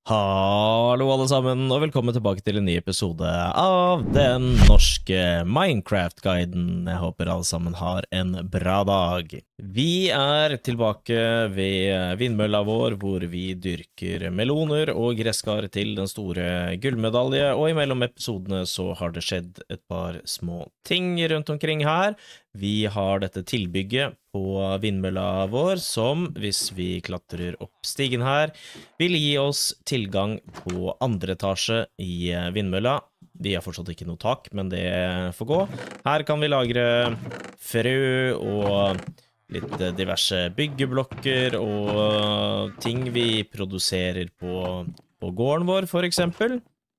Hallo alle sammen, og velkommen tilbake til en ny episode av den norske Minecraft-guiden. Jeg håper alle sammen har en bra dag. Vi er tilbake ved vindmølla vår, hvor vi dyrker meloner og gresskar til den store gullmedalje, og imellom episodene så har det skjedd et par små ting rundt omkring her. Vi har dette tilbygget på vindmølla vår, som, hvis vi klatrer opp stigen her, vil gi oss tilgang på andre etasje i vindmølla. Vi har fortsatt ikke noe tak, men det får gå. Her kan vi lagre frø og litt diverse byggeblokker og ting vi produserer på gården vår, for eksempel.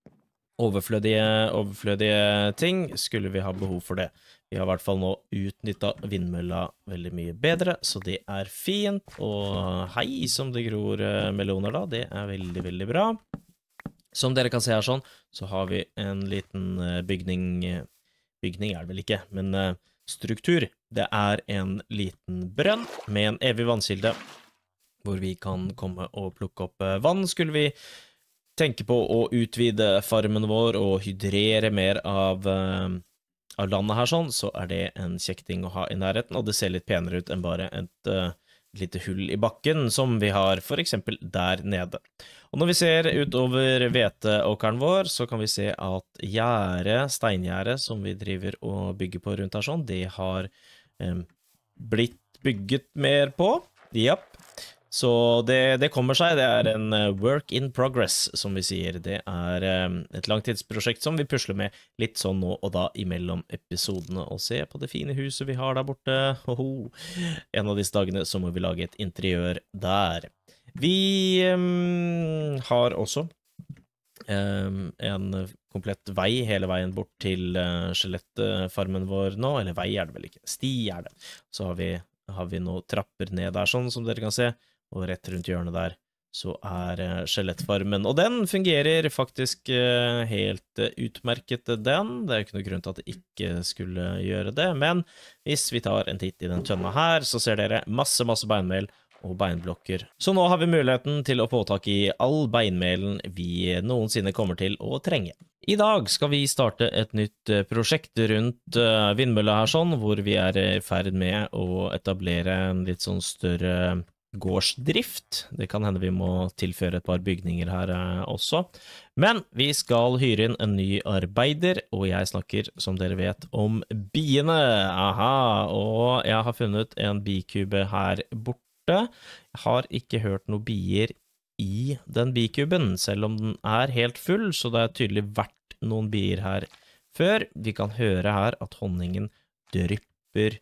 Overflødige ting skulle vi ha behov for det. Vi har i hvert fall nå utnyttet vindmølla veldig mye bedre, så det er fint. Og hei, som det gror meloner da, det er veldig, veldig bra. Som dere kan se her sånn, så har vi en liten bygning er det vel ikke, men struktur. Det er en liten brønn med en evig vannkilde, hvor vi kan komme og plukke opp vann. Skulle vi tenke på å utvide farmen vår og hydrere mer av landet her sånn, så er det en kjekk ting å ha i nærheten, og det ser litt penere ut enn bare et lite hull i bakken, som vi har for eksempel der nede. Og når vi ser utover hveteåkeren vår, så kan vi se at steingjerde som vi driver og bygger på rundt her sånn, det har blitt bygget mer på. Japp. Så det kommer seg, det er en work in progress, som vi sier. Det er et langtidsprosjekt som vi pusler med litt sånn nå og da imellom episodene. Og se på det fine huset vi har der borte. En av disse dagene så må vi lage et interiør der. Vi har også en komplett vei hele veien bort til skjelettfarmen vår nå. Eller vei er det vel ikke, sti er det. Så har vi noen trapper ned der sånn, som dere kan se. Og rett rundt hjørnet der så er skjelettfarmen, og den fungerer faktisk helt utmerket den. Det er jo ikke noe grunn til at det ikke skulle gjøre det, men hvis vi tar en titt i den tønna her, så ser dere masse beinmel og beinblokker. Så nå har vi muligheten til å få tak i all beinmelen vi noensinne kommer til å trenge. I dag skal vi starte et nytt prosjekt rundt vindmølla her sånn, hvor vi er i ferd med å etablere en litt sånn større gårdsdrift. Det kan hende vi må tilføre et par bygninger her også. Men vi skal hyre inn en ny arbeider, og jeg snakker, som dere vet, om biene. Aha, og jeg har funnet en bikube her borte. Jeg har ikke hørt noen bier i den bikuben, selv om den er helt full, så det er tydelig vært noen bier her før. Vi kan høre her at honningen drypper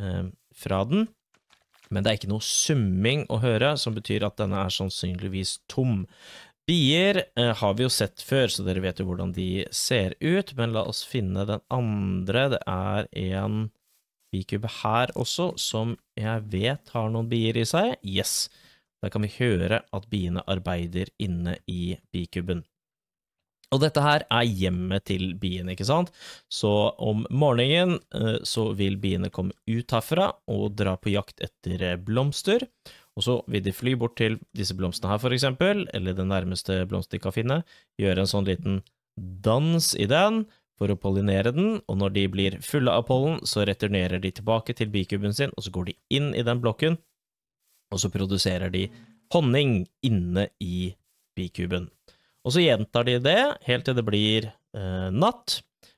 fra den. Men det er ikke noe summing å høre, som betyr at denne er sannsynligvis tom. Bier har vi jo sett før, så dere vet jo hvordan de ser ut, men la oss finne den andre. Det er en bikube her også, som jeg vet har noen bier i seg. Yes, da kan vi høre at biene arbeider inne i bikuben. Og dette her er hjemmet til biene, ikke sant? Så om morgenen så vil biene komme ut herfra og dra på jakt etter blomster, og så vil de fly bort til disse blomstene her for eksempel, eller den nærmeste blomst de kan finne, gjøre en sånn liten dans i den for å pollinere den, og når de blir fulle av pollen, så returnerer de tilbake til bikuben sin, og så går de inn i den blokken, og så produserer de honning inne i bikuben. Og så gjentar de det helt til det blir natt,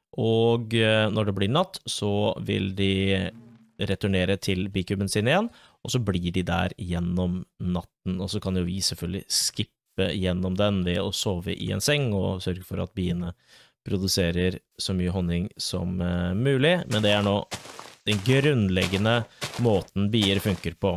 og når det blir natt så vil de returnere til bikuben sin igjen, og så blir de der gjennom natten, og så kan jo vi selvfølgelig skippe gjennom den ved å sove i en seng og sørge for at biene produserer så mye honning som mulig, men det er nå den grunnleggende måten bier funker på.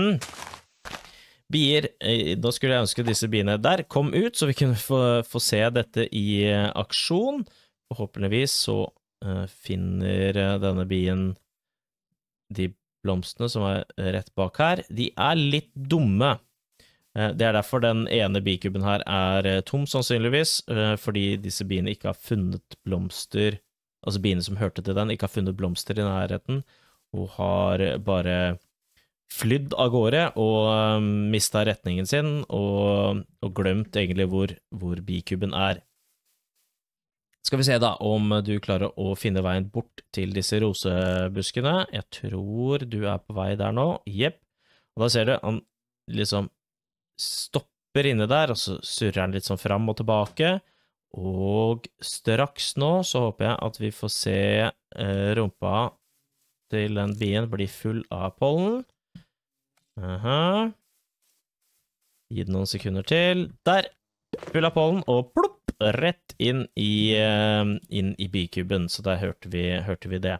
Bier, da skulle jeg ønske disse biene der kom ut, så vi kunne få se dette i aksjon. Forhåpentligvis så finner denne bien de blomstene som er rett bak her. De er litt dumme. Det er derfor den ene bikuben her er tom sannsynligvis, fordi disse biene ikke har funnet blomster, altså biene som hørte til den, ikke har funnet blomster i nærheten, og har bare flydd av gårde og mistet retningen sin og glemt egentlig hvor bikuben er. Skal vi se da om du klarer å finne veien bort til disse rosebuskene. Jeg tror du er på vei der nå. Jepp. Og da ser du, han liksom stopper inne der, og så surrer han litt sånn fram og tilbake. Og straks nå så håper jeg at vi får se rumpa til den bien bli full av pollen. Aha. Gi den noen sekunder til. Der! Full av pollen, og plopp! Rett inn i bikuben, så der hørte vi det.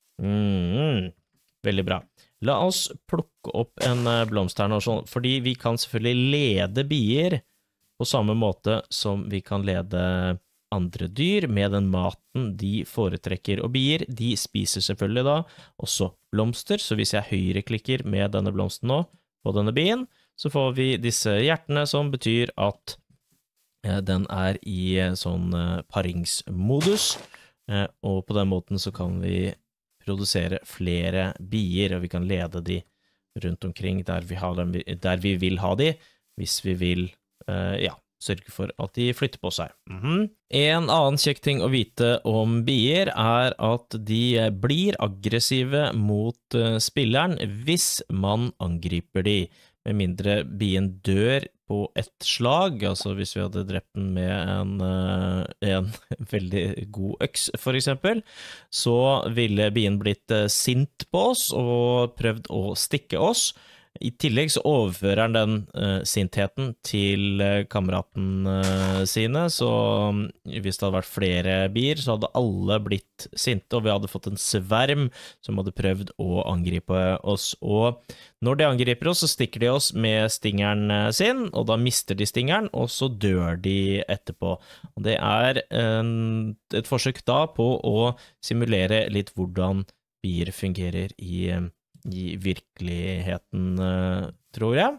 Veldig bra. La oss plukke opp en blomst her nå, fordi vi kan selvfølgelig lede bier på samme måte som vi kan lede andre dyr med den maten de foretrekker. Og bier, de spiser selvfølgelig da også blomster, så hvis jeg høyreklikker med denne blomsten nå på denne bien, så får vi disse hjertene som betyr at den er i sånn paringsmodus, og på den måten så kan vi produsere flere bier, og vi kan lede de rundt omkring der vi vil ha de, hvis vi vil, sørge for at de flytter på seg. En annen kjekk ting å vite om bier er at de blir aggressive mot spilleren hvis man angriper de, med mindre bien dør på et slag, altså hvis vi hadde drept den med en veldig god øks, for eksempel, så ville bien blitt sint på oss og prøvd å stikke oss. I tillegg så overfører den sintheten til kameraten sine, så hvis det hadde vært flere bier, så hadde alle blitt sinte, og vi hadde fått en sverm som hadde prøvd å angripe oss. Og når de angriper oss, så stikker de oss med stingeren sin, og da mister de stingeren, og så dør de etterpå. Og det er et forsøk da på å simulere litt hvordan bier fungerer i virkeligheten, tror jeg.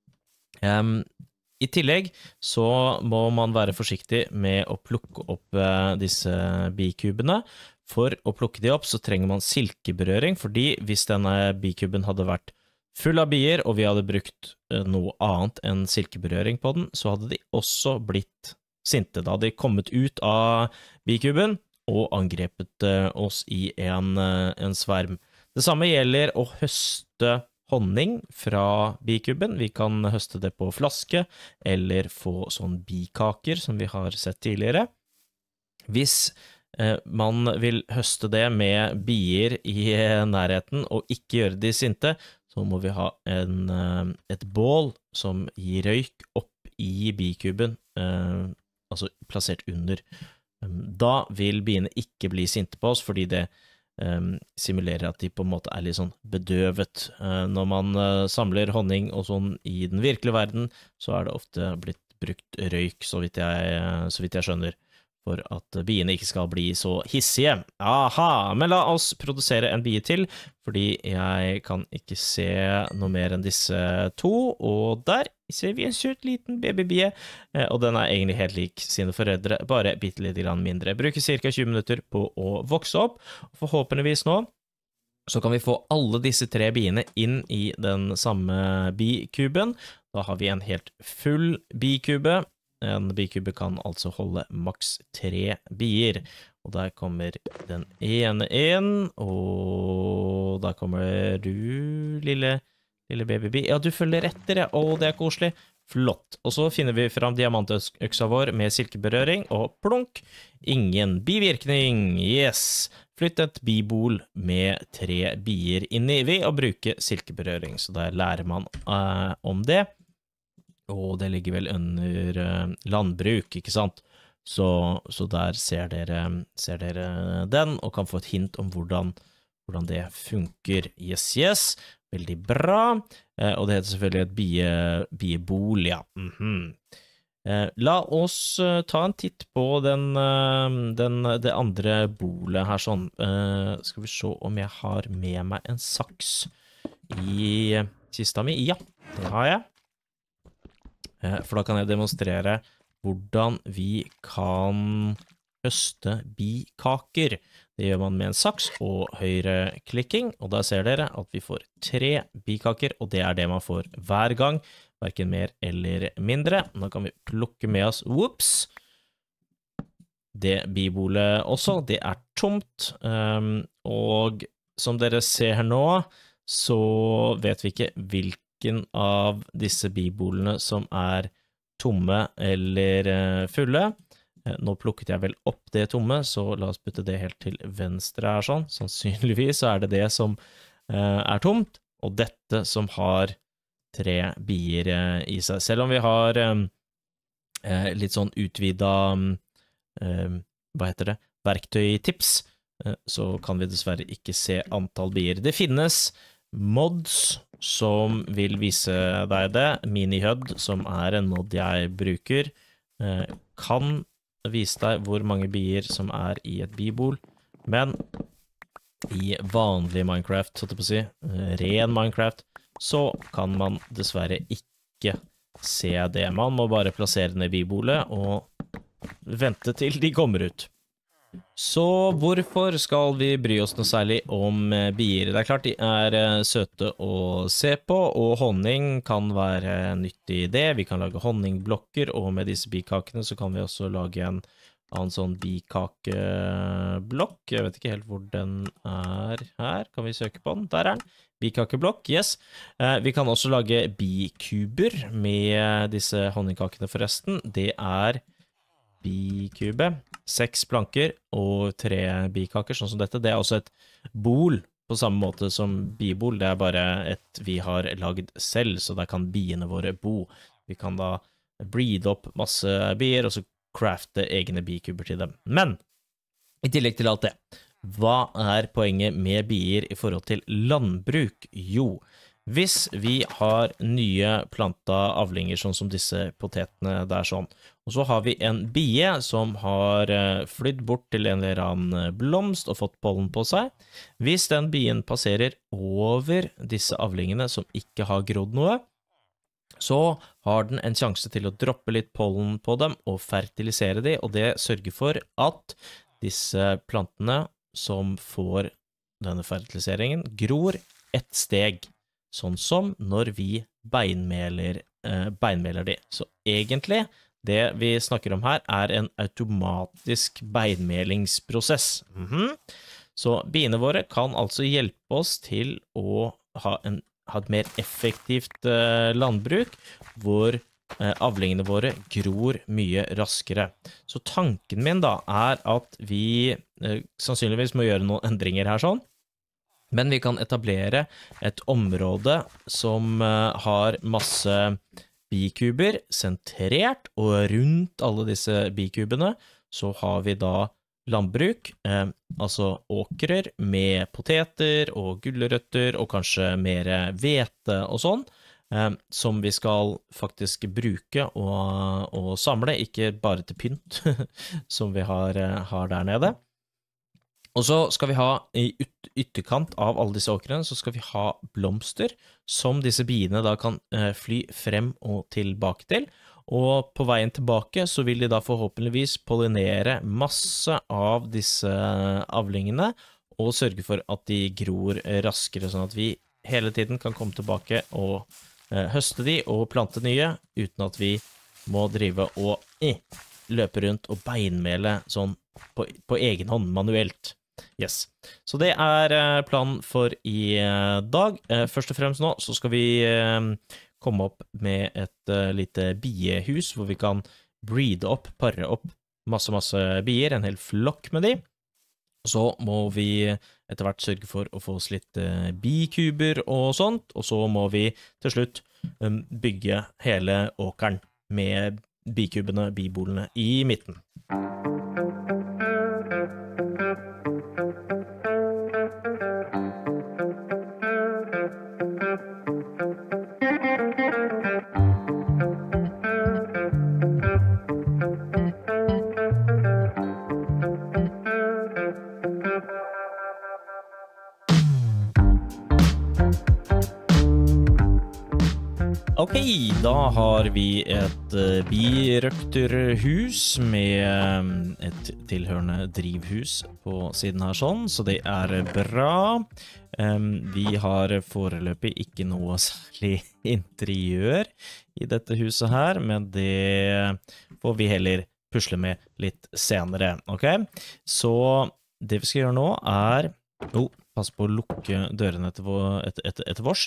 I tillegg så må man være forsiktig med å plukke opp disse bikubene. For å plukke de opp så trenger man silkeberøring, fordi hvis denne bikuben hadde vært full av bier, og vi hadde brukt noe annet enn silkeberøring på den, så hadde de også blitt sinte. Da hadde de kommet ut av bikuben og angrepet oss i en sverm. Det samme gjelder å høste honning fra bikuben. Vi kan høste det på flaske, eller få sånn bikaker som vi har sett tidligere. Hvis man vil høste det med bier i nærheten og ikke gjøre de sinte, så må vi ha et bål som gir røyk opp i bikuben, altså plassert under. Da vil biene ikke bli sinte på oss, fordi det simulerer at de på en måte er litt sånn bedøvet. Når man samler honning og sånn i den virkelige verden, så er det ofte blitt brukt røyk, så vidt jeg skjønner, for at biene ikke skal bli så hissige. Aha, men la oss produsere en bie til, fordi jeg kan ikke se noe mer enn disse to, og der ser vi en søt liten babybie, og den er egentlig helt lik sine foreldre, bare bitte litt mindre. Bruker cirka 20 minutter på å vokse opp, og forhåpentligvis nå så kan vi få alle disse 3 biene inn i den samme bikuben. Da har vi en helt full bikube. En bikube kan altså holde maks 3 bier, og der kommer den ene inn, og der kommer du, lille babybi. Ja, du følger etter, ja. Å, det er koselig. Flott. Og så finner vi fram diamantøksa vår med silkeberøring, og plunk, ingen bivirkning. Yes! Flytt et bibol med 3 bier inni ved å bruke silkeberøring, så der lærer man om det. Og det ligger vel under landbruk, ikke sant? Så der ser dere den, og kan få et hint om hvordan det funker. Yes, veldig bra. Og det heter selvfølgelig et biebol, ja. La oss ta en titt på det andre bolet her sånn. Skal vi se om jeg har med meg en saks i kista mi? Ja, det har jeg. For da kan jeg demonstrere hvordan vi kan høste bikaker. Det gjør man med en saks og høyreklikking, og da ser dere at vi får 3 bikaker, og det er det man får hver gang, hverken mer eller mindre. Nå kan vi plukke med oss, det bibolet også, det er tomt, og som dere ser nå, så vet vi ikke hvilken av disse bibolene som er tomme eller fulle. Nå plukket jeg vel opp det tomme, så la oss putte det helt til venstre her sånn. Sannsynligvis så er det som er tomt, og dette som har 3 bier i seg. Selv om vi har litt sånn utvidet verktøytips, så kan vi dessverre ikke se antall bier. Det finnes mods som vil vise deg det. MiniHUD, som er en mod jeg bruker, kan vise deg hvor mange bier som er i et bibol, men i vanlig Minecraft, så å si, ren Minecraft, så kan man dessverre ikke se det. Man må bare plassere ned bibolet og vente til de kommer ut. Så hvorfor skal vi bry oss noe særlig om bier? Det er klart de er søte å se på, og honning kan være nyttig i det. Vi kan lage honningblokker, og med disse bikakene så kan vi også lage en annen sånn bikakeblokk. Jeg vet ikke helt hvor den er her. Kan vi søke på den? Der er den. Bikakeblokk, yes. Vi kan også lage bikuber med disse honningkakene forresten. Det er bikube, 6 planker og 3 bikaker, sånn som dette. Det er også et bol på samme måte som bibol. Det er bare et vi har lagd selv, så der kan biene våre bo. Vi kan da breede opp masse bier, og så crafte egne bikuber til dem. Men, i tillegg til alt det, hva er poenget med bier i forhold til landbruk? Jo, hvis vi har nye planta avlinger, sånn som disse potetene der sånn, og så har vi en bie som har flydd bort til en eller annen blomst og fått pollen på seg. Hvis den bien passerer over disse avlingene som ikke har grodd noe, så har den en sjanse til å droppe litt pollen på dem og fertilisere de, og det sørger for at disse plantene som får denne fertiliseringen gror et steg, sånn som når vi beinmeler de. Så egentlig, det vi snakker om her er en automatisk beinmelingsprosess. Så biene våre kan altså hjelpe oss til å ha et mer effektivt landbruk, hvor avlingene våre gror mye raskere. Så tanken min da er at vi sannsynligvis må gjøre noen endringer her sånn, men vi kan etablere et område som har masse bikuber sentrert, og rundt alle disse bikubene så har vi da landbruk, altså åkrer med poteter og gulrøtter og kanskje mer hvete og sånn, som vi skal faktisk bruke og samle, ikke bare til pynt, som vi har der nede. Og så skal vi ha i ytterkant av alle disse åkrene, så skal vi ha blomster som disse biene da kan fly frem og tilbake til. Og på veien tilbake så vil de da forhåpentligvis pollinere masse av disse avlingene og sørge for at de gror raskere, sånn at vi hele tiden kan komme tilbake og høste de og plante nye, uten at vi må drive og løpe rundt og beinmele sånn på egen hånd, manuelt. Yes. Så det er planen for i dag. Først og fremst nå så skal vi komme opp med et lite biehus, hvor vi kan breede opp, pare opp masse bier, en hel flokk med de. Så må vi etter hvert sørge for å få oss litt bikuber og sånt, og så må vi til slutt bygge hele åkeren med bikubene, bibolene i midten. Ok, da har vi et birøkterhus med et tilhørende drivhus på siden her sånn, så det er bra. Vi har foreløpig ikke noe særlig interiør i dette huset her, men det får vi heller pusle med litt senere, ok? Så det vi skal gjøre nå er... pass på å lukke dørene etter vårs.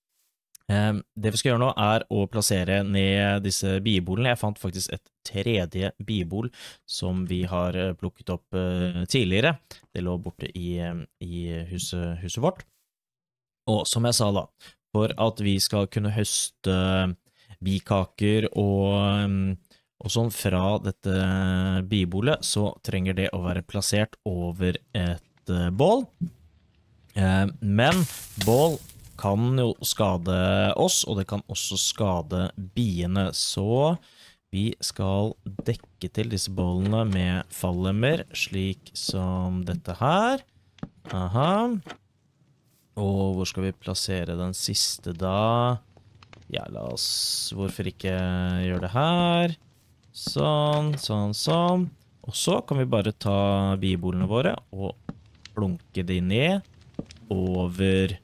Det vi skal gjøre nå er å plassere ned disse biebolene. Jeg fant faktisk et tredje biebol som vi har plukket opp tidligere. Det lå borte i huset vårt. Og som jeg sa da, for at vi skal kunne høste bikaker og sånn fra dette biebolet, så trenger det å være plassert over et bål. Men bål kan jo skade oss, og det kan også skade biene, så vi skal dekke til disse bålene med fallemmer, slik som dette her. Aha. Og hvor skal vi plassere den siste da? Ja, hvorfor ikke gjøre det her? Sånn. Og så kan vi bare ta biebolene våre og plunke de ned over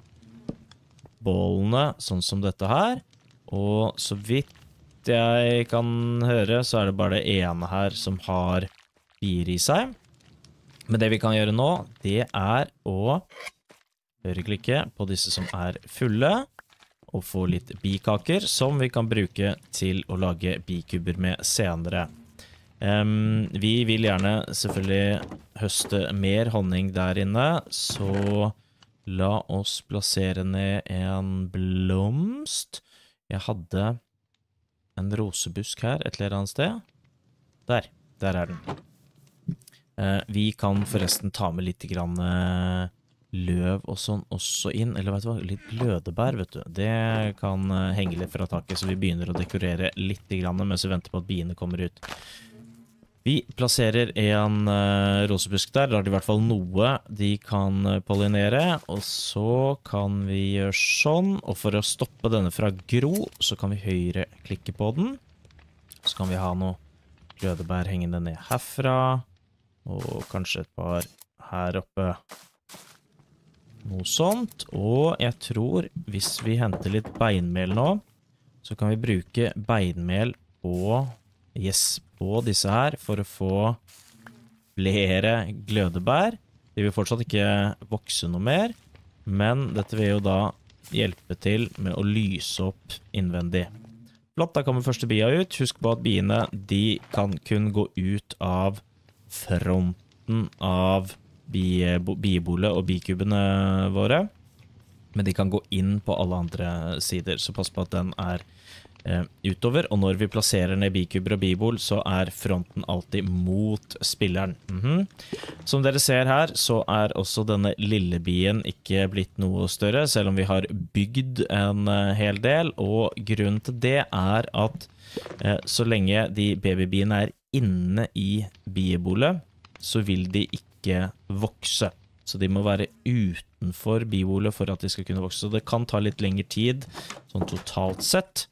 bålene, sånn som dette her, og så vidt jeg kan høre, så er det bare det ene her som har bier i seg. Men det vi kan gjøre nå, det er å høyreklikke på disse som er fulle, og få litt bikaker, som vi kan bruke til å lage bikuber med senere. Vi vil gjerne selvfølgelig høste mer honning der inne, så la oss plassere ned en blomst. Jeg hadde en rosebusk her, et eller annet sted. Der er den. Vi kan forresten ta med litt grann løv og sånn også inn, eller vet du hva, litt lødebær, vet du. Det kan henge litt fra taket, så vi begynner å dekorere litt grann mens vi venter på at biene kommer ut. Vi plasserer en rosebusk der, da er det i hvert fall noe de kan pollinere, og så kan vi gjøre sånn, og for å stoppe denne fra gro, så kan vi høyre klikke på den. Så kan vi ha noe glødebær hengende ned herfra, og kanskje et par her oppe. Noe sånt, og jeg tror hvis vi henter litt beinmel nå, så kan vi bruke beinmel på disse her for å få flere glødebær. De vil fortsatt ikke vokse noe mer, men dette vil jo da hjelpe til med å lyse opp innvendig. Flott, da kommer første bia ut. Husk på at biene, de kan kun gå ut av fronten av biebolet og bikubene våre, men de kan gå inn på alle andre sider, så pass på at den er utover, og når vi plasserer ned bikuber og bibol, så er fronten alltid mot spilleren. Som dere ser her, så er også denne lille bien ikke blitt noe større, selv om vi har bygd en hel del, og grunnen til det er at så lenge de babybiene er inne i biebolet, så vil de ikke vokse. Så de må være utenfor biebolet for at de skal kunne vokse. Så det kan ta litt lengre tid, sånn totalt sett,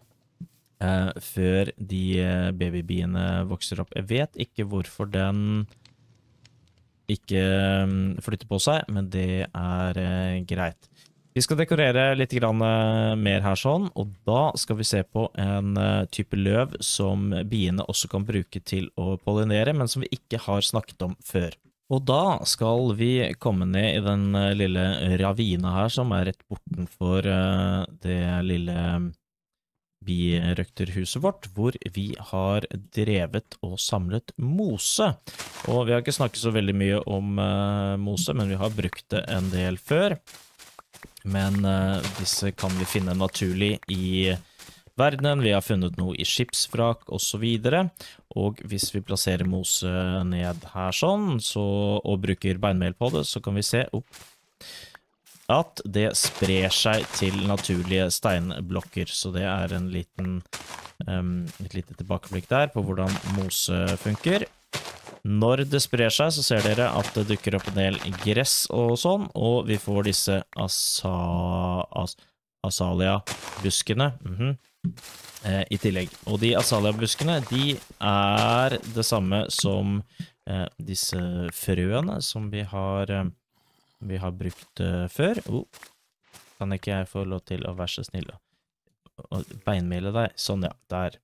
før de babybiene vokser opp. Jeg vet ikke hvorfor den ikke flytter på seg, men det er greit. Vi skal dekorere litt grann mer her sånn, og da skal vi se på en type løv som biene også kan bruke til å pollinere, men som vi ikke har snakket om før. Og da skal vi komme ned i den lille ravina her, som er rett bortenfor det lille birøkterhuset vårt, hvor vi har drevet og samlet mose. Og vi har ikke snakket så veldig mye om mose, men vi har brukt det en del før. Men disse kan vi finne naturlig i verdenen. Vi har funnet noe i skipsvrak og så videre. Og hvis vi plasserer mose ned her sånn, og bruker beinmel på det, så kan vi se opp at det sprer seg til naturlige steinblokker. Så det er en et lite tilbakeblikk der på hvordan mose funker. Når det sprer seg, så ser dere at det dukker opp en del gress og sånn, og vi får disse azalia-buskene. i tillegg. Og de azaleabuskene, de er det samme som disse frøene som vi har brukt før. Kan ikke jeg få lov til å være så snill og beinmele deg? Sånn, ja, der.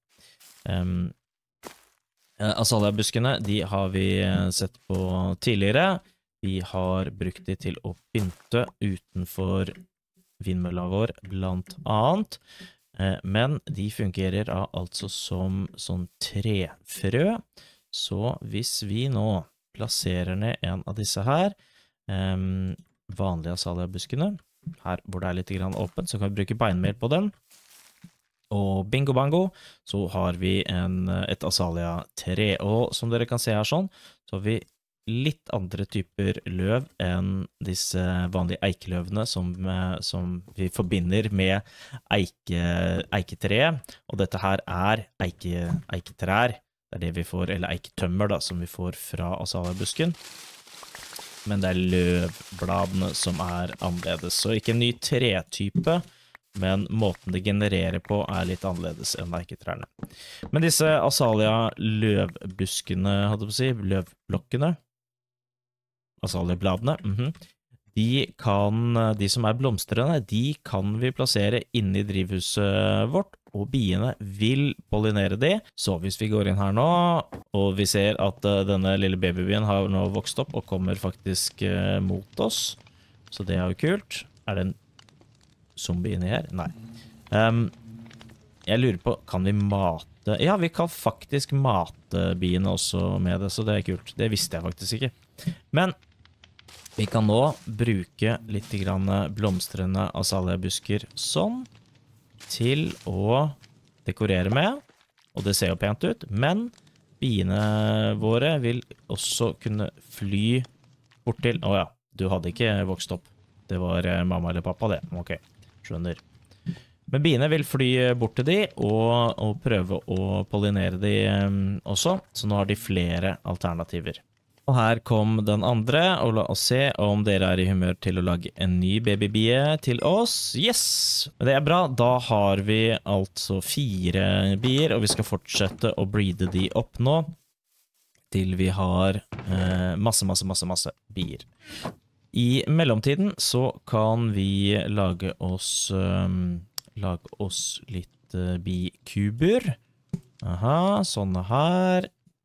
Azaleabuskene, de har vi sett på tidligere. Vi har brukt de til å pynte utenfor vindmølla vår, blant annet. Men de fungerer altså som sånn trefrø. Så hvis vi nå plasserer ned en av disse her, vanlige azaleabuskene, her hvor det er litt grann åpent, så kan vi bruke beinmel på den. Og bingo bango, så har vi et azalea-tre. Og som dere kan se her sånn, så har vi litt andre typer løv enn disse vanlige eikeløvene som vi forbinder med eiketreet. Og dette her er eiketrær, det er det vi får, eller eiketømmer da, som vi får fra azaleabusken. Men det er løvbladene som er annerledes, så ikke en ny tretype, men måten det genererer på er litt annerledes enn eiketrærne. Men disse azalea-løvbuskene, hadde jeg på å si, løvblokkene, azalea-bladene, de som er blomstrende, de kan vi plassere inne i drivhuset vårt, og biene vil pollinere de. Så hvis vi går inn her nå, og vi ser at denne lille babybien har nå vokst opp og kommer faktisk mot oss, så det er jo kult. Er det en zombie inni her? Nei. Jeg lurer på, kan vi mate? Ja, vi kan faktisk mate biene også med det, så det er kult. Det visste jeg faktisk ikke. Men vi kan nå bruke litt grann blomstrende azaleabusker sånn til å dekorere med, og det ser jo pent ut, men biene våre vil også kunne fly bort til, ja, du hadde ikke vokst opp, det var mamma eller pappa det, ok, skjønner. Men biene vil fly bort til de og prøve å pollinere de også, så nå har de flere alternativer. Og her kom den andre, og la oss se om dere er i humør til å lage en ny babybie til oss. Yes! Det er bra, da har vi altså 4 bier, og vi skal fortsette å breede de opp nå, til vi har masse bier. I mellomtiden så kan vi lage oss litt bikuber. Aha, sånne her.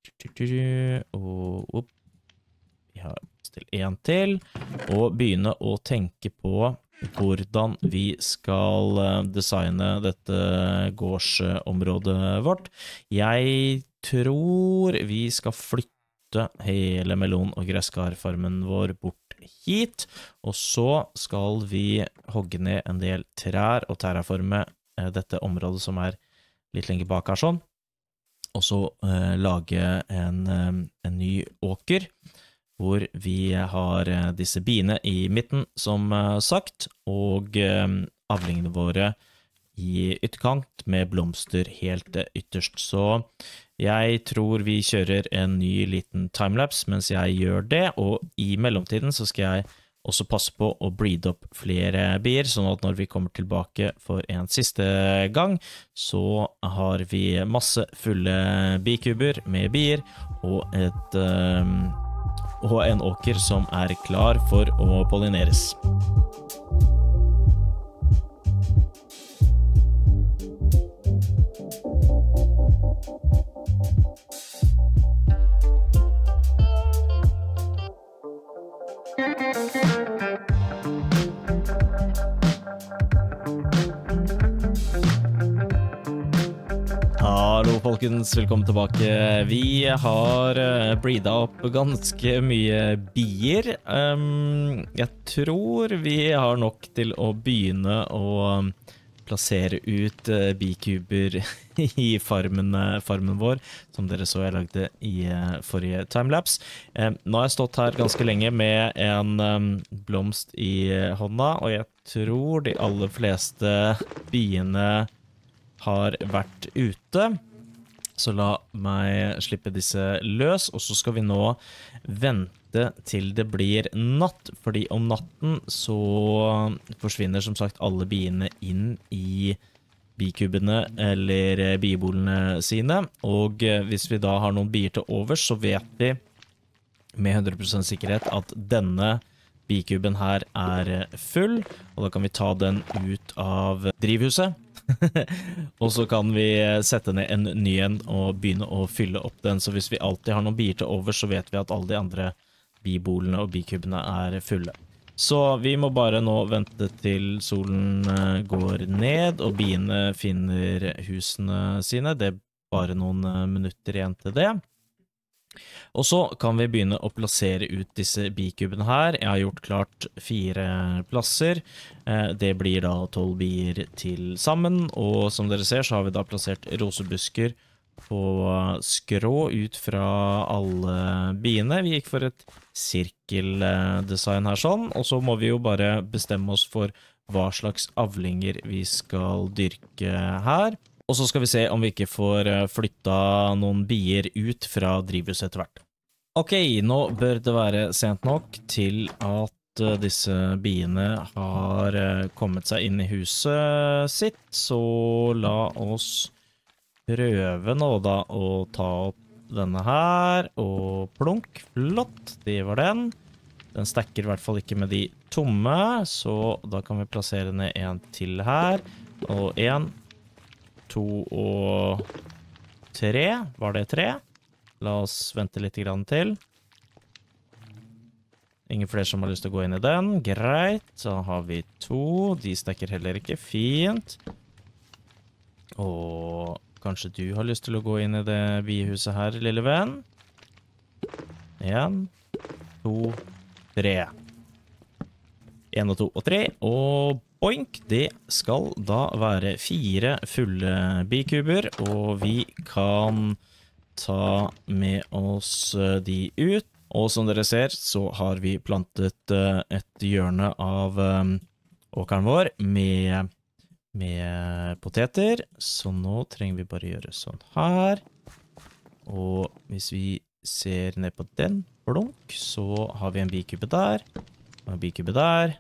Og vi har stilt en til, og begynne å tenke på hvordan vi skal designe dette gårdsområdet vårt. Jeg tror vi skal flytte hele melon- og gresskarfarmen vår bort hit, og så skal vi hogge ned en del trær og terraforme dette området som er litt lenger bak her sånn, og så lage en ny åker, hvor vi har disse biene i midten, som sagt, og avlingene våre i ytterkant med blomster helt ytterst. Så jeg tror vi kjører en ny liten timelapse mens jeg gjør det, og i mellomtiden så skal jeg også passe på å breede opp flere bier, sånn at når vi kommer tilbake for en siste gang, så har vi masse fulle bikuber med bier, og en åker som er klar for å pollineres. Hallo folkens, velkommen tilbake. Vi har breedet opp ganske mye bier. Jeg tror vi har nok til å begynne å plassere ut bikuber i farmen vår, som dere så jeg lagde i forrige timelapse. Nå har jeg stått her ganske lenge med en blomst i hånda, og jeg tror de aller fleste biene har vært ute, så la meg slippe disse løs, og så skal vi nå vente til det blir natt, fordi om natten så forsvinner som sagt alle biene inn i bikubene eller bibolene sine, og hvis vi da har noen bier til overs, så vet vi med 100% sikkerhet at denne bikuben her er full, og da kan vi ta den ut av drivhuset. Og så kan vi sette ned en ny en og begynne å fylle opp den, så hvis vi alltid har noen bier til over, så vet vi at alle de andre bibolene og bikubene er fulle. Så vi må bare nå vente til solen går ned, og biene finner husene sine. Det er bare noen minutter igjen til det. Og så kan vi begynne å plassere ut disse bikubene her. Jeg har gjort klart 4 plasser. Det blir da 12 bier til sammen, og som dere ser så har vi da plassert rosebusker på skrå ut fra alle biene. Vi gikk for et sirkeldesign her sånn, og så må vi jo bare bestemme oss for hva slags avlinger vi skal dyrke her. Og så skal vi se om vi ikke får flytta noen bier ut fra drivhuset etter hvert. Ok, nå bør det være sent nok til at disse biene har kommet seg inn i huset sitt, så la oss prøve nå da å ta opp denne her, og plunk, flott, det var den. Den stacker i hvert fall ikke med de tomme, så da kan vi plassere ned en til her, og 1, 2 og 3. Var det 3? La oss vente litt grann til. Ingen flere som har lyst til å gå inn i den. Greit, så har vi 2. De stacker heller ikke. Fint. Og kanskje du har lyst til å gå inn i det bihuset her, lille venn. 1, 2, 3. 1 og 2 og 3, og boink, det skal da være 4 fulle bikuber, og vi kan ta med oss de ut. Og som dere ser, så har vi plantet et hjørne av åkeren vår med poteter, så nå trenger vi bare gjøre sånn her. Og hvis vi ser ned på den, blunk, så har vi en bikube der, og en bikube der.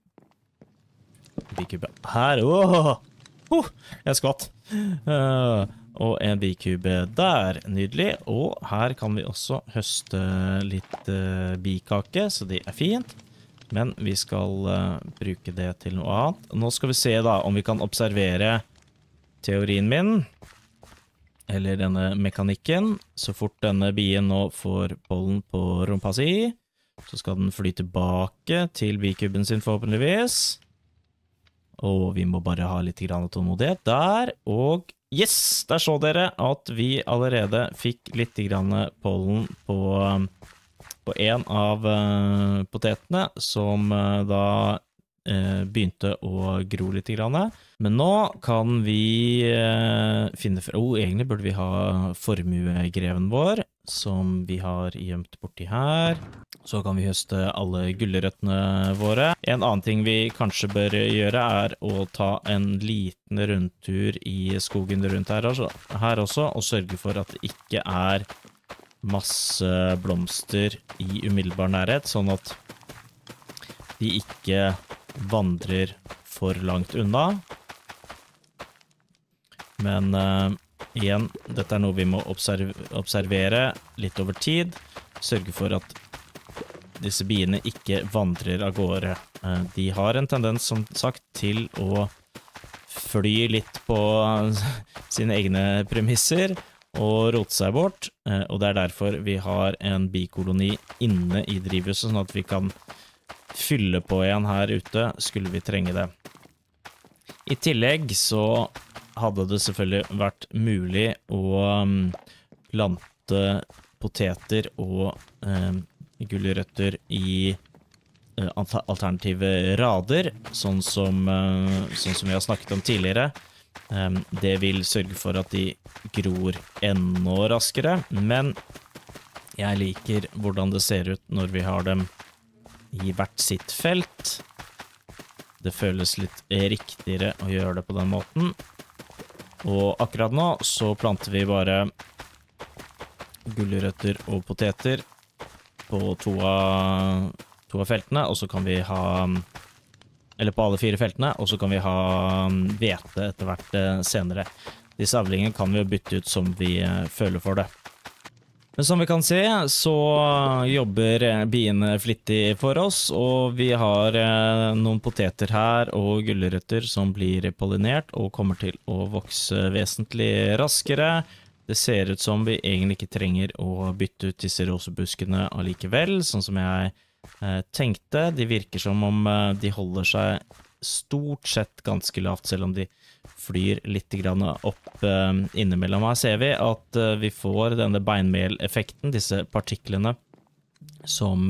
Bikube her, jeg skvatt. Og en bikube der, nydelig. Og her kan vi også høste litt bikake, så det er fint. Men vi skal bruke det til noe annet. Nå skal vi se da om vi kan observere teorien min, eller denne mekanikken. Så fort denne bien nå får pollen på rumpa si, så skal den fly tilbake til bikuben sin forhåpentligvis. Og vi må bare ha litt grann tålmodighet der, og yes, der så dere at vi allerede fikk litt grann pollen på en av potetene, som da begynte å gro litt grann. Men nå kan vi finne egentlig burde vi ha formuegreven vår, som vi har gjemt borti her. Så kan vi høste alle gullerøttene våre. En annen ting vi kanskje bør gjøre er å ta en liten rundtur i skogen rundt her også, og sørge for at det ikke er masse blomster i umiddelbar nærhet, sånn at de ikke vandrer for langt unna. Men igjen, dette er noe vi må observere litt over tid, sørge for at disse biene ikke vandrer av gårde. De har en tendens, som sagt, til å fly litt på sine egne premisser og rote seg bort, og det er derfor vi har en bikoloni inne i drivhuset, sånn at vi kan fylle på en her ute, skulle vi trenge det. I tillegg så hadde det selvfølgelig vært mulig å plante poteter og gulrøtter i alternative rader, sånn som vi har snakket om tidligere. Det vil sørge for at de gror enda raskere, men jeg liker hvordan det ser ut når vi har dem i hvert sitt felt. Det føles litt riktigere å gjøre det på den måten. Og akkurat nå så planter vi bare gulrøtter og poteter på to av feltene, og så kan vi ha eller på alle 4 feltene, og så kan vi ha hvete etter hvert senere. Disse avlingene kan vi jo bytte ut som vi føler for det. Men som vi kan se, så jobber biene flittig for oss, og vi har noen poteter her og gulrøtter som blir pollinert og kommer til å vokse vesentlig raskere. Det ser ut som vi egentlig ikke trenger å bytte ut disse rosebuskene allikevel, sånn som jeg tenkte. De virker som om de holder seg stort sett ganske lavt, selv om de flyr litt grann opp innimellom. Her ser vi at vi får denne beinmeleffekten, disse partiklene som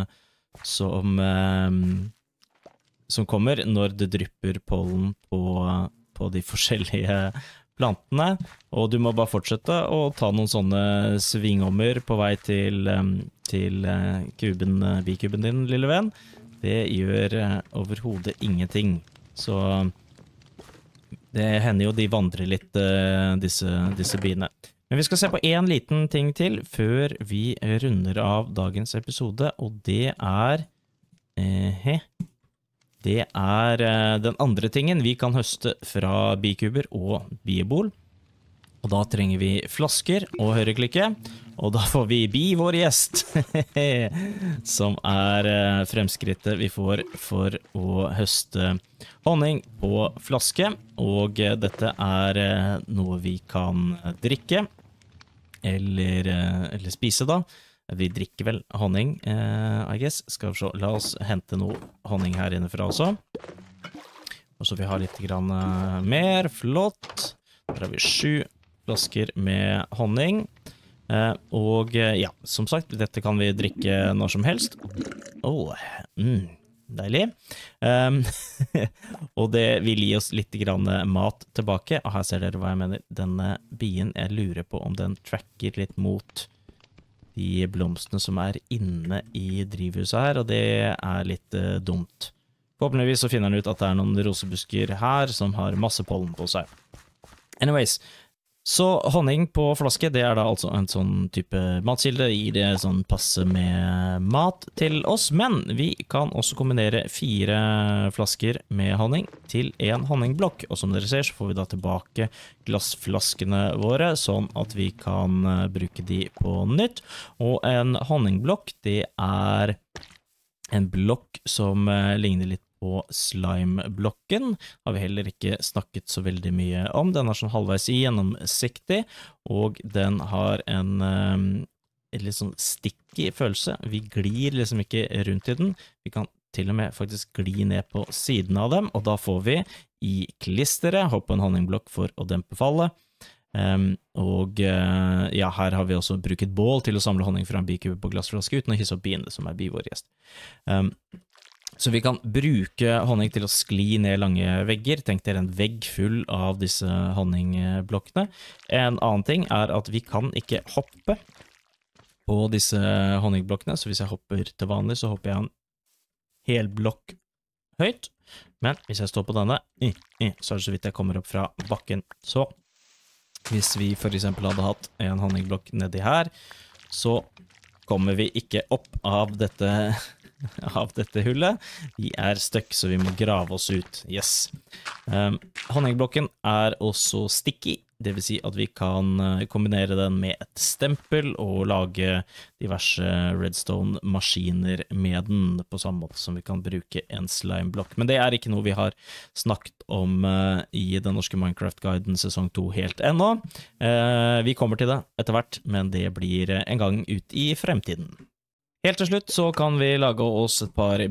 kommer når det drypper pollen på de forskjellige plantene, og du må bare fortsette å ta noen sånne svingommer på vei til bikuben din, lille venn. Det gjør overhodet ingenting. Så det hender jo de vandrer litt, disse biene. Men vi skal se på en liten ting til før vi runder av dagens episode, og det er den andre tingen vi kan høste fra bikuber og biebol. Og da trenger vi flasker og høyreklikke, og da får vi vår gjest, som fremskrittet vi får for å høste honning på flaske, og dette noe vi kan drikke, eller spise da. Vi drikker vel honning, I guess. Skal vi se, la oss hente noe honning her inne fra også. Og så vi har litt grann mer, flott. Der har vi 7 flasker med honning. Og ja, som sagt, dette kan vi drikke når som helst. Deilig. Og det vil gi oss litt grann mat tilbake. Og her ser dere hva jeg mener. Denne bien, jeg lurer på om den tracker litt mot de blomstene som inne i drivhuset her, og det litt dumt. Forhåpentligvis så finner han ut at det noen rosebusker her som har masse pollen på seg. Anyways, så honning på flaske, det da altså en sånn type matkilde, gir det sånn passe med mat til oss, men vi kan også kombinere 4 flasker med honning til en honningblokk, og som dere ser så får vi da tilbake glassflaskene våre, sånn at vi kan bruke de på nytt, og en honningblokk, det en blokk som ligner litt på slime-blokken, har vi heller ikke snakket så veldig mye om. Den sånn halvveis gjennomsiktig, og den har en litt sånn sticky følelse. Vi glir liksom ikke rundt i den. Vi kan til og med faktisk gli ned på siden av dem, og da får vi i klisteret, hopp på en honningblokk for å dempe fallet. Og ja, her har vi også brukt et bål til å samle honning fra en bikube på glassflaske uten å hisse opp biene, som vår gjest. Så vi kan bruke honning til å skli ned lange vegger. Tenk dere en vegg full av disse honningblokkene. En annen ting at vi kan ikke hoppe på disse honningblokkene, så hvis jeg hopper til vanlig, så hopper jeg en hel blokk høyt. Men hvis jeg står på denne, så det så vidt jeg kommer opp fra bakken. Så hvis vi for eksempel hadde hatt en honningblokk nedi her, så kommer vi ikke opp av dette hullet. Vi støkk, så vi må grave oss ut. Yes. Honningblokken også sticky, det vil si at vi kan kombinere den med et stempel og lage diverse redstone-maskiner med den, på samme måte som vi kan bruke en slimeblokk. Men det ikke noe vi har snakket om i den norske Minecraft-guiden sesong 2 helt ennå. Vi kommer til det etter hvert, men det blir en gang ut i fremtiden. Helt til slutt så kan vi lage oss et par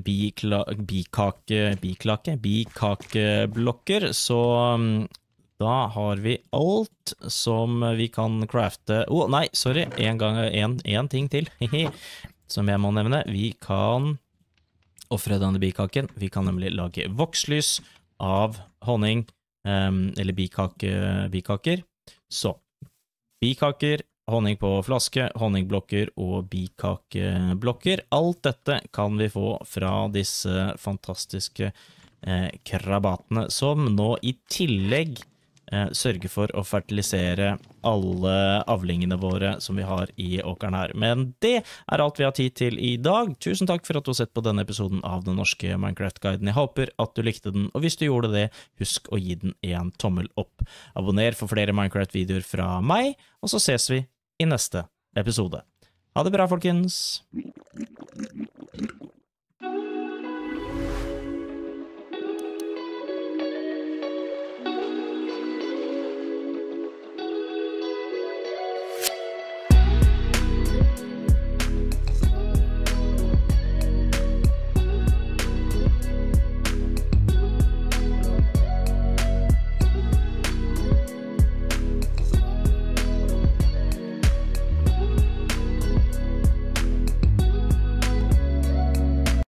bikakeblokker, så da har vi alt som vi kan crafte. Nei, sorry, en ting til, som jeg må nevne. Vi kan offre denne bikaken. Vi kan nemlig lage vokslys av honning, eller bikaker. Så, bikaker, honning på flaske, honningblokker og bikakeblokker. Alt dette kan vi få fra disse fantastiske krabatene, som nå i tillegg sørge for å fertilisere alle avlingene våre som vi har i åkeren her. Men det er alt vi har tid til i dag. Tusen takk for at du har sett på denne episoden av Den norske Minecraft-guiden. Jeg håper at du likte den, og hvis du gjorde det, husk å gi den en tommel opp. Abonner for flere Minecraft-videoer fra meg, og så ses vi i neste episode. Ha det bra, folkens!